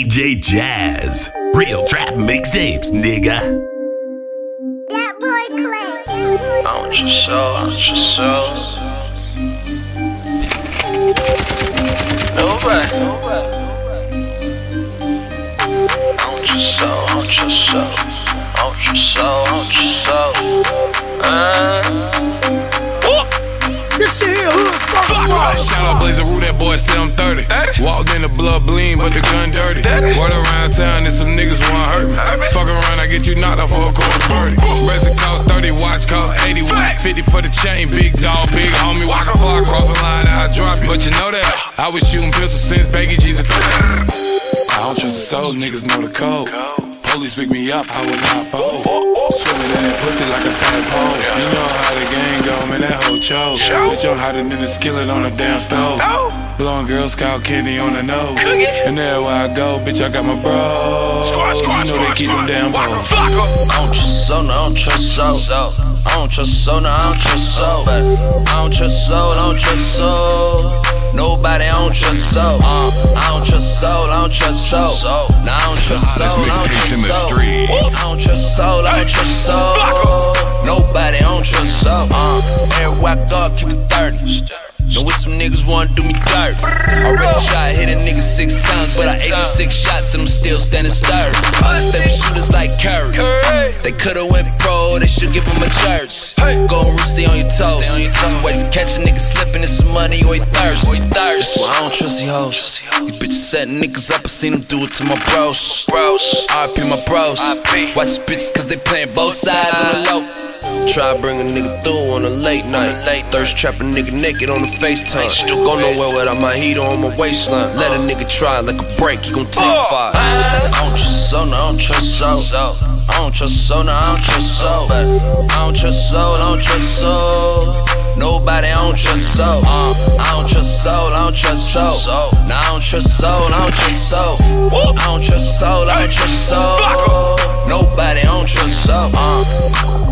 DJ Jazz. Real trap mixtapes, nigga. That boy Clay. I want your soul, I want your soul. Nobody. I want your soul, I want your soul. I want your soul, I want your soul. This shit here hood song. Shout out Blazer Rue, that boy said I'm 30. Walked in the blood bleeding, but the gun dirty. Word around town and some niggas wanna hurt me. Fuck around, I get you knocked off for a quarter birdie. Bracelet cost 30, watch cost 80. 50 for the chain, big dog, big homie. Walk a fly across the line, I drop you. But you know that I was shooting pistols since Baggy G's a 30. I don't trust the soul, niggas know the code. Police pick me up, I would not fold. Swimming in that pussy like a tadpole. You know how the gang go, man, that hoe chose. Bitch, I'm hotter than a skillet on a damn stove. Blowing Girl Scout candy on the nose. And everywhere I go, bitch, I got my bros. You know they keep them damn bows. I don't trust soul, no, I don't trust soul. I don't trust soul, no, I don't trust soul. I don't trust soul, I don't trust soul. Nobody, I don't trust soul. I don't trust soul, I don't trust soul. No, I don't trust soul, I don't trust soul. I don't trust soul, I don't trust soul. Nobody, I don't trust soul. Everywhere I go, I keep it 30. Know what some niggas wanna do me dirt. Already tried hit a nigga 6 times, but I ate them 6 shots and I'm still standing stirred. They be shooters like Curry. They coulda went pro, they should give him a church. Go roosty on your toes. 2 ways to catch a nigga slipping, it's some money or he thirst. That's why I don't trust these hoes. These bitches setting niggas up, I seen them do it to my bros. RP my bros. Watch bitches cause they playing both sides on the low. Try bring a nigga through on a late night. Thirst trap a nigga naked on the FaceTime. Go nowhere without my heater on my waistline. Let a nigga try like a break, he gon' take 5. I don't trust soul, no, I don't trust soul. I don't trust soul, no, I don't trust soul. I don't trust soul, I don't trust soul. Nobody, I don't trust soul. I don't trust soul, I don't trust soul. No, I don't trust soul, I don't trust soul. I don't trust soul, I don't trust soul. Nobody, I don't trust soul.